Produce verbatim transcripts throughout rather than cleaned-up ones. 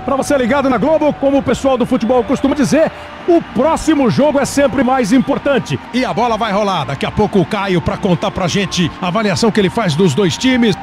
Para você ligado na Globo, como o pessoal do futebol costuma dizer, o próximo jogo é sempre mais importante. E a bola vai rolar. Daqui a pouco o Caio para contar pra gente a avaliação que ele faz dos dois times.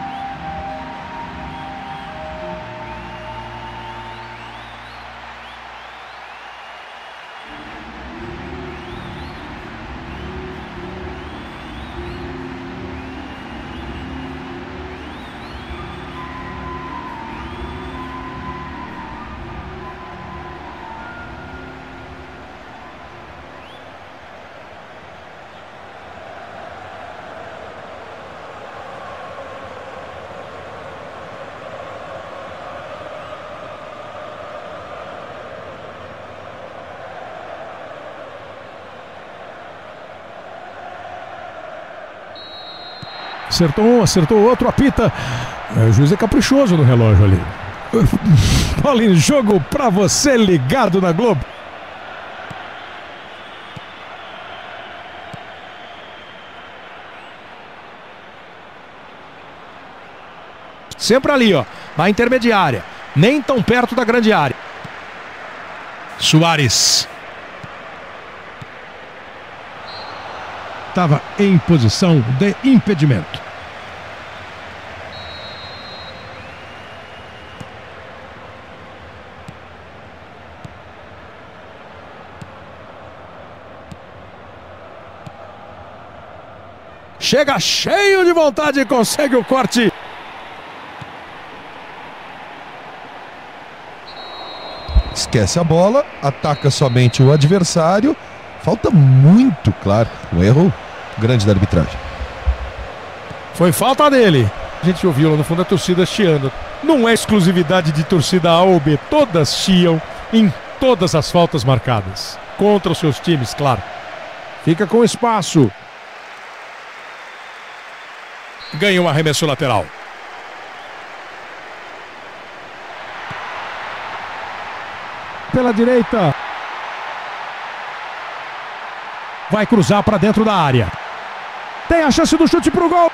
Acertou um, acertou outro, apita. O juiz é caprichoso no relógio ali. Bola em jogo pra você ligado na Globo. Sempre ali, ó, na intermediária. Nem tão perto da grande área. Suárez. Estava em posição de impedimento. Chega cheio de vontade e consegue o corte. Esquece a bola, ataca somente o adversário. Falta muito, claro, um erro grande da arbitragem. Foi falta dele. A gente ouviu lá no fundo a torcida chiando. Não é exclusividade de torcida A ou B. Todas chiam em todas as faltas marcadas. Contra os seus times, claro. Fica com espaço. Ganha um arremesso lateral. Pela direita. Vai cruzar para dentro da área. Tem a chance do chute para o gol.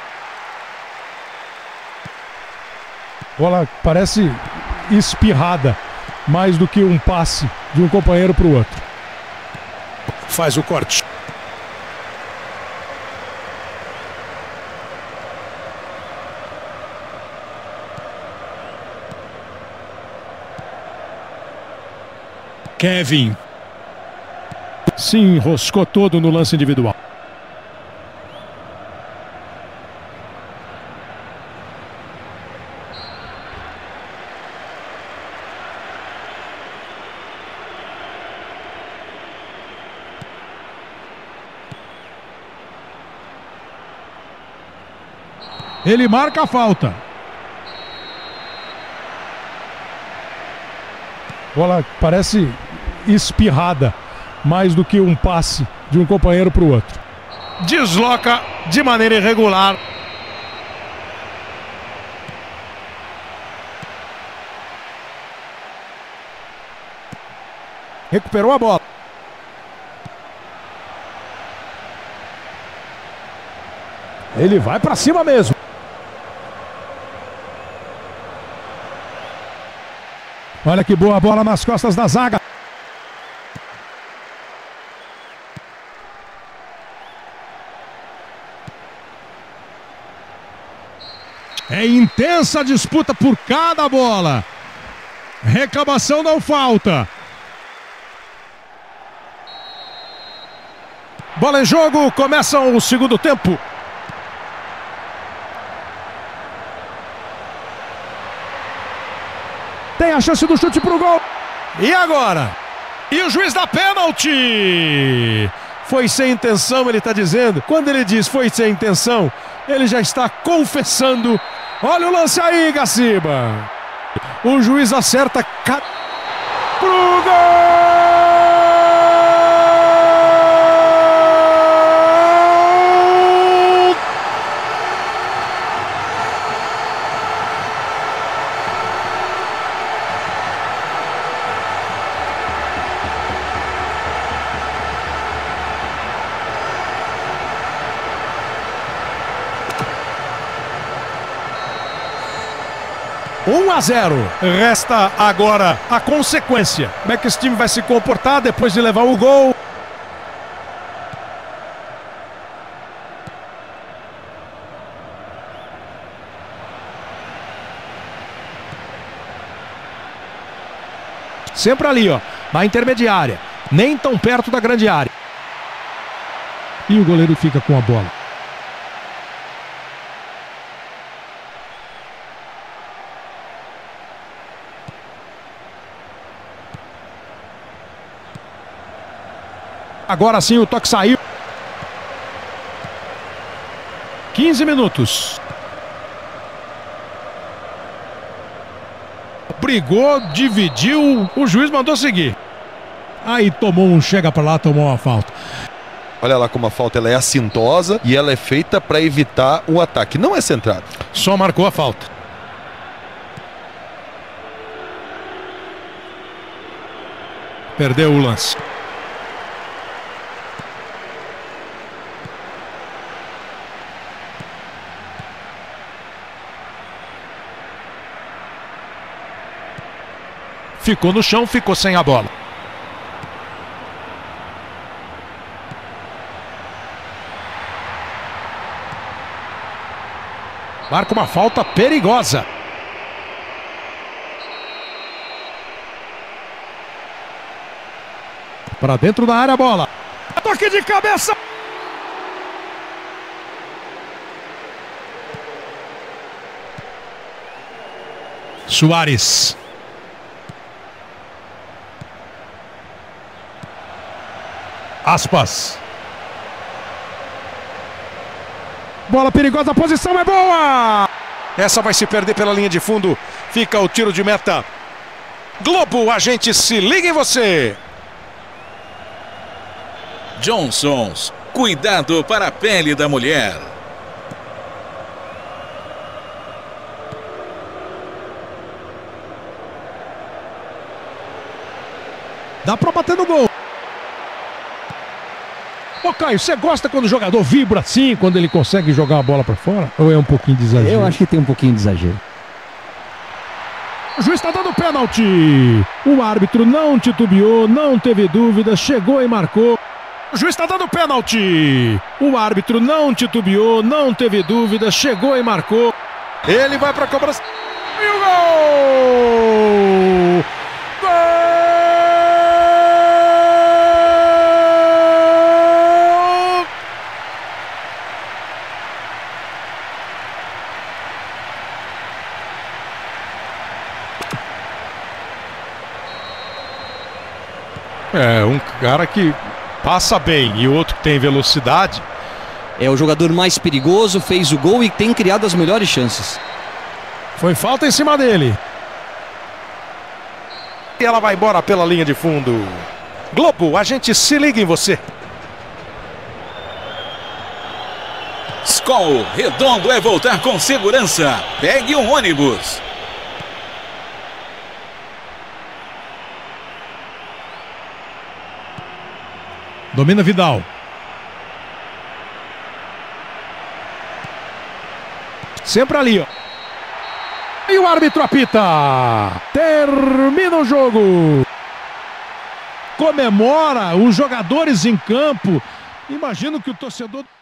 Bola parece espirrada. Mais do que um passe de um companheiro para o outro. Faz o corte. Kevin. Se enroscou todo no lance individual. Ele marca a falta. Bola parece espirrada. Mais do que um passe de um companheiro para o outro. Desloca de maneira irregular. Recuperou a bola. Ele vai para cima mesmo. Olha que boa bola nas costas da zaga. É intensa a disputa por cada bola. Reclamação não falta. Bola em jogo, começa o segundo tempo. Tem a chance do chute pro gol. E agora? E o juiz dá pênalti. Foi sem intenção, ele está dizendo. Quando ele diz foi sem intenção, ele já está confessando. Olha o lance aí, Gaciba. O juiz acerta ca... pro gol! um a zero. Resta agora a consequência. Como é que esse time vai se comportar depois de levar o gol? Sempre ali, ó, na intermediária. Nem tão perto da grande área. E o goleiro fica com a bola. Agora sim o toque saiu. quinze minutos. Brigou, dividiu, o juiz mandou seguir. Aí tomou um chega pra lá, tomou uma falta. Olha lá como a falta ela é assintosa e ela é feita para evitar o ataque. Não é centrado. Só marcou a falta. Perdeu o lance. Ficou no chão, ficou sem a bola. Marca uma falta perigosa. Para dentro da área a bola. Toque de cabeça. Suárez. Aspas. Bola perigosa, a posição é boa. Essa vai se perder pela linha de fundo. Fica o tiro de meta. Globo, a gente se liga em você. Johnson's, cuidado para a pele da mulher. Dá pra bater no gol. Ô Caio, você gosta quando o jogador vibra assim, quando ele consegue jogar a bola pra fora? Ou é um pouquinho de exagero? Eu acho que tem um pouquinho de exagero. O juiz está dando pênalti. O árbitro não titubeou, não teve dúvida, chegou e marcou. O juiz está dando pênalti. O árbitro não titubeou, não teve dúvida, chegou e marcou. Ele vai para a cobrança. E o gol! Gol! É, um cara que passa bem e outro que tem velocidade. É o jogador mais perigoso, fez o gol e tem criado as melhores chances. Foi falta em cima dele. E ela vai embora pela linha de fundo. Globo, a gente se liga em você. Skol, redondo é voltar com segurança. Pegue um ônibus. Domina Vidal. Sempre ali, ó. E o árbitro apita. Termina o jogo. Comemora os jogadores em campo. Imagino que o torcedor...